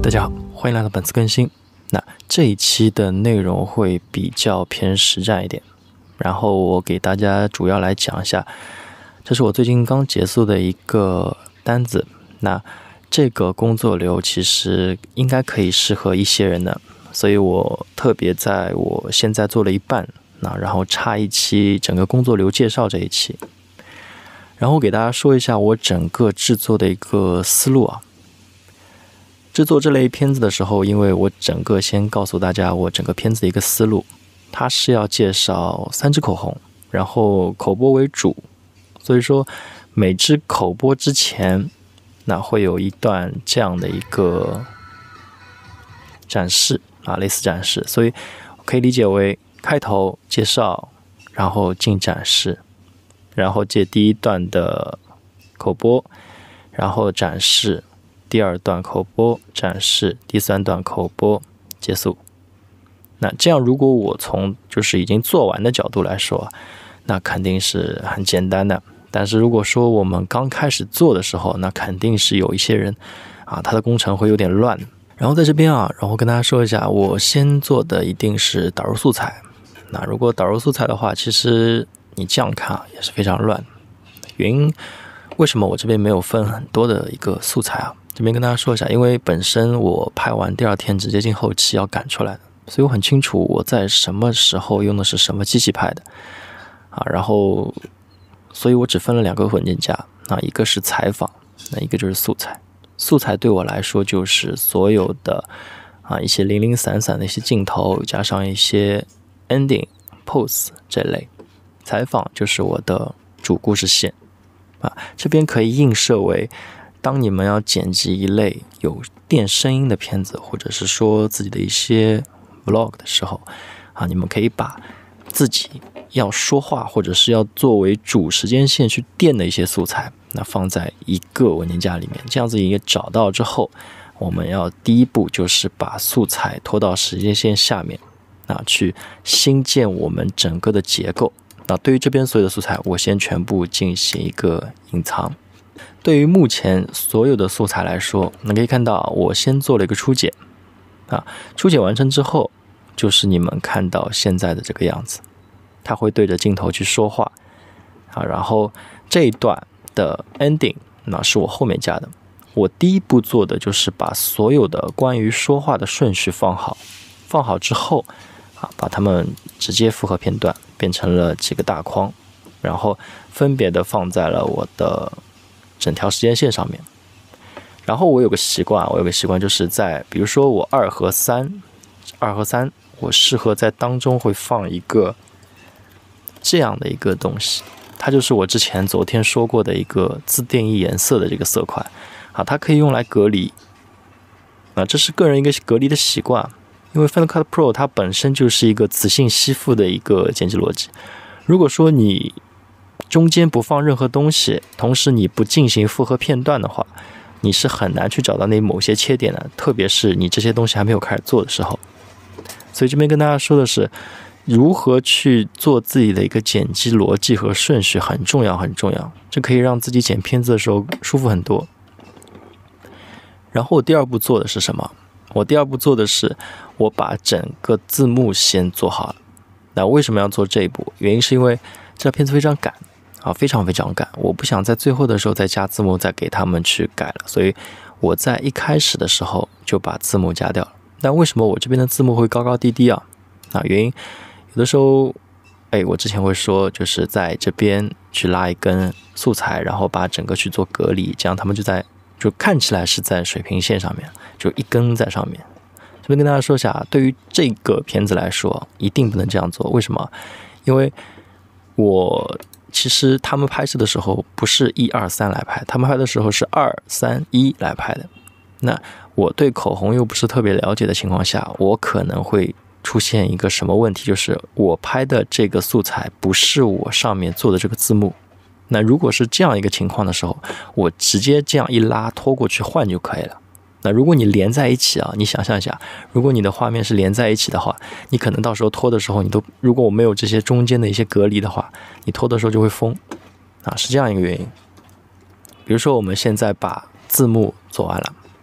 大家好，欢迎来到本次更新。那这一期的内容会比较偏实战一点，然后我给大家主要来讲一下，这是我最近刚结束的一个单子。那这个工作流其实应该可以适合一些人的，所以我特别在我现在做了一半，然后插一期整个工作流介绍这一期，然后给大家说一下我整个制作的一个思路啊。制作这类片子的时候，因为我整个先告诉大家我整个片子的一个思路，它是要介绍3支口红，然后口播为主，所以说每支口播之前，那会有一段这样的一个展示啊，类似展示，所以可以理解为开头介绍，然后进展示，然后接第一段的口播，然后展示。第二段口播展示，第三段口播结束。那这样如果我从就是已经做完的角度来说，那肯定是很简单的。但是如果说我们刚开始做的时候，那肯定是有一些人啊，他的工程会有点乱。然后在这边啊，然后跟大家说一下，我先做的一定是导入素材。那如果导入素材的话，其实你这样看啊，也是非常乱。原因为什么我这边没有分很多的一个素材啊？这边跟大家说一下，因为本身我拍完第二天直接进后期要赶出来的，所以我很清楚我在什么时候用的是什么机器拍的啊，然后所以我只分了2个文件夹，那一个是采访，那一个就是素材。素材对我来说就是所有的一些零零散散的一些镜头，加上一些 ending、pose 这类。采访就是我的主故事线啊，这边可以映射为。当你们要剪辑一类有电声音的片子，或者是说自己的一些 vlog 的时候啊，你们可以把自己要说话或者是要作为主时间线去垫的一些素材，那放在一个文件夹里面，这样子也找到之后，我们要第一步就是把素材拖到时间线下面，去新建我们整个的结构。那对于这边所有的素材，我先全部进行一个隐藏。对于目前所有的素材来说，你可以看到我先做了一个初剪初剪完成之后，就是你们看到现在的这个样子，它会对着镜头去说话然后这一段的 ending 那是我后面加的。我第一步做的就是把所有的关于说话的顺序放好之后把它们直接复合片段变成了几个大框，然后分别的放在了我的整条时间线上面。然后我有个习惯就是在比如说我2和3，我适合在当中会放一个这样的一个东西，它就是我昨天说过的一个自定义颜色的这个色块它可以用来隔离这是个人一个隔离的习惯，因为 Final Cut Pro 它本身就是一个磁性吸附的一个剪辑逻辑。如果说你中间不放任何东西，同时你不进行复合片段的话，你是很难去找到那某些切点的，特别是你这些东西还没有开始做的时候。所以这边跟大家说的是，如何去做自己的一个剪辑逻辑和顺序很重要，这可以让自己剪片子的时候舒服很多。然后我第二步做的是什么？我第二步做的是我把整个字幕先做好了。那为什么要做这一步？原因是因为这片子非常赶非常赶，我不想在最后的时候再加字幕再给他们去改了，所以我在一开始的时候就把字幕加掉了。但为什么我这边的字幕会高高低低原因有的时候我之前会说就是在这边去拉一根素材，然后把整个去做隔离，这样他们就看起来是在水平线上面，就一根在上面。这边跟大家说一下，对于这个片子来说一定不能这样做。为什么？因为其实他们拍摄的时候不是1、2、3来拍，他们拍的时候是2、3、1来拍的。那我对口红又不是特别了解的情况下，我可能会出现一个什么问题，就是我拍的这个素材不是我上面做的这个字幕。那如果是这样一个情况的时候，我直接这样一拉拖过去换就可以了。那如果你连在一起你想象一下，如果你的画面是连在一起的话，你可能到时候拖的时候如果我没有这些中间的一些隔离的话，你拖的时候就会疯是这样一个原因。比如说我们现在把字幕做完了，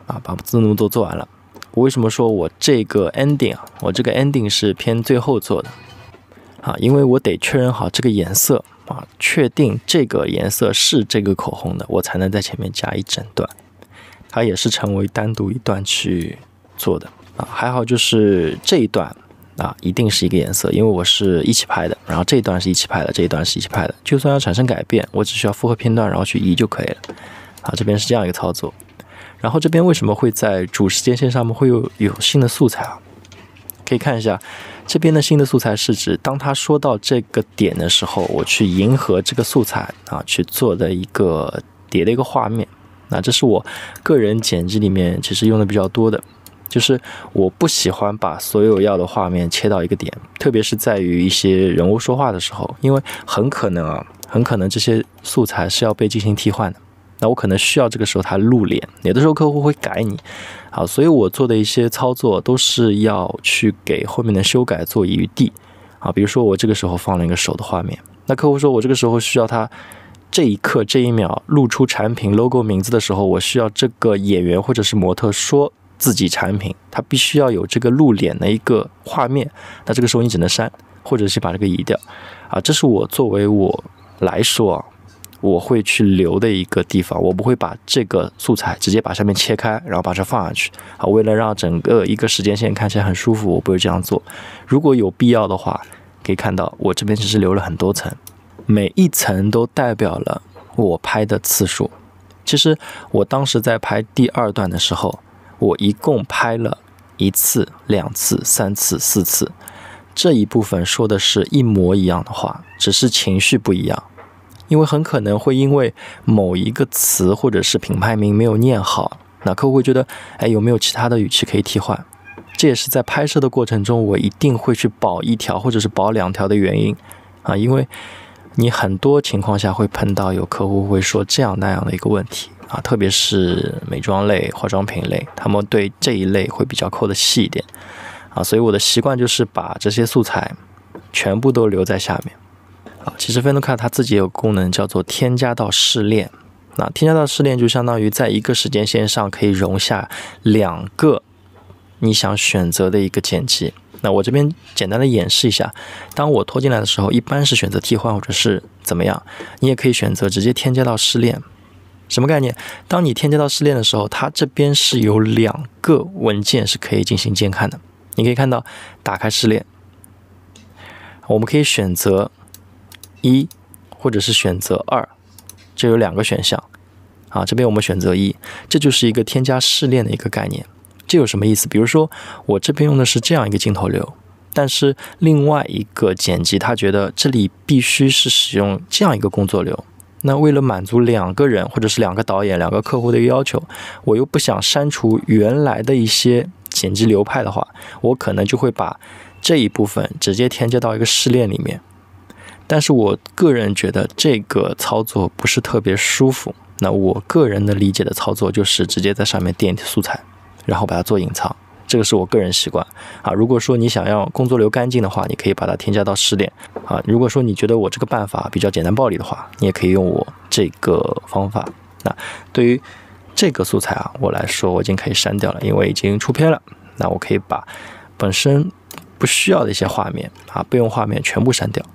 啊，把字幕都做完了。我为什么说我这个 ending 啊，我这个 ending 是偏最后做的啊？因为我得确认好这个颜色啊，确定这个颜色是这个口红的，我才能在前面加一整段。它也是成为单独一段去做的啊。还好就是这一段啊，一定是一个颜色，因为我是一起拍的，然后这一段是一起拍的，这一段是一起拍的。就算要产生改变，我只需要复合片段，然后去移就可以了。啊，这边是这样一个操作。然后这边为什么会在主时间线上面会有新的素材啊？可以看一下，这边的新的素材是指当他说到这个点的时候，我去迎合这个素材啊去做的一个叠的一个画面。那这是我个人剪辑里面其实用的比较多的，就是我不喜欢把所有要的画面切到一个点，特别是在于一些人物说话的时候，因为很可能这些素材是要被进行替换的。那我可能需要这个时候他露脸，有的时候客户会改你，好，所以我做的一些操作都是要去给后面的修改做余地，啊，比如说我这个时候放了一个手的画面，那客户说我这个时候需要他这一刻这一秒露出产品 logo 名字的时候，我需要这个演员或者是模特说自己产品，他必须要有这个露脸的一个画面，那这个时候你只能删，或者是把这个移掉，啊，这是我作为我来说啊。我会去留的一个地方，我不会把这个素材直接把上面切开，然后把它放上去啊。为了让整个一个时间线看起来很舒服，我不会这样做。如果有必要的话，可以看到我这边其实留了很多层，每一层都代表了我拍的次数。其实我当时在拍第2段的时候，我一共拍了1次、2次、3次、4次，这一部分说的是一模一样的话，只是情绪不一样。因为很可能会因为某一个词或者是品牌名没有念好，那客户会觉得，哎，有没有其他的语气可以替换？这也是在拍摄的过程中，我一定会去保1条或者是保2条的原因啊，因为你很多情况下会碰到有客户会说这样那样的一个问题啊，特别是美妆类、化妆品类，他们对这一类会比较扣的细一点啊，所以我的习惯就是把这些素材全部都留在下面。其实 Final Cut 它自己有个功能叫做添加到试炼，那添加到试炼就相当于在一个时间线上可以容下2个你想选择的一个剪辑。那我这边简单的演示一下，当我拖进来的时候，一般是选择替换或者是怎么样，你也可以选择直接添加到试炼。什么概念？当你添加到试炼的时候，它这边是有2个文件是可以进行监看的。你可以看到打开试炼，我们可以选择1或者是选择2，这有2个选项啊。这边我们选择1，这就是一个添加试炼的一个概念。这有什么意思？比如说我这边用的是这样一个镜头流，但是另外一个剪辑他觉得这里必须是使用这样一个工作流，那为了满足2个人或者是2个导演、2个客户的一个要求，我又不想删除原来的一些剪辑流派的话，我可能就会把这一部分直接添加到一个试炼里面。但是我个人觉得这个操作不是特别舒服，那我个人的理解的操作就是直接在上面垫素材，然后把它做隐藏，这个是我个人习惯啊。如果说你想要工作流干净的话，你可以把它添加到试炼啊。如果说你觉得我这个办法比较简单暴力的话，你也可以用我这个方法。那对于这个素材啊，我来说我已经可以删掉了，因为已经出片了。那我可以把本身不需要的一些画面啊，备用画面全部删掉。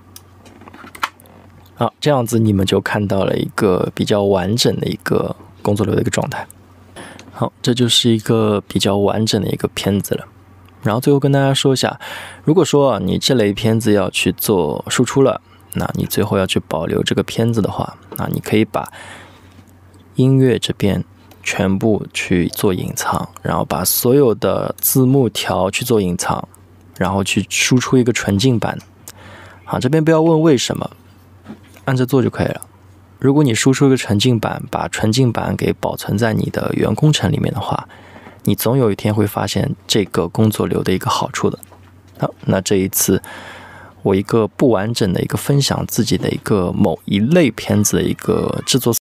好，这样子你们就看到了一个比较完整的一个工作流的一个状态。好，这就是一个比较完整的一个片子了。然后最后跟大家说一下，如果说你这类片子要去做输出了，那你最后要去保留这个片子的话，那你可以把音乐这边全部去做隐藏，然后把所有的字幕条去做隐藏，然后去输出一个纯净版。好，这边不要问为什么，按着做就可以了。如果你输出一个纯净版，把纯净版给保存在你的原工程里面的话，你总有一天会发现这个工作流的一个好处的。好，那这一次我一个不完整的一个分享自己的一个某一类片子的一个制作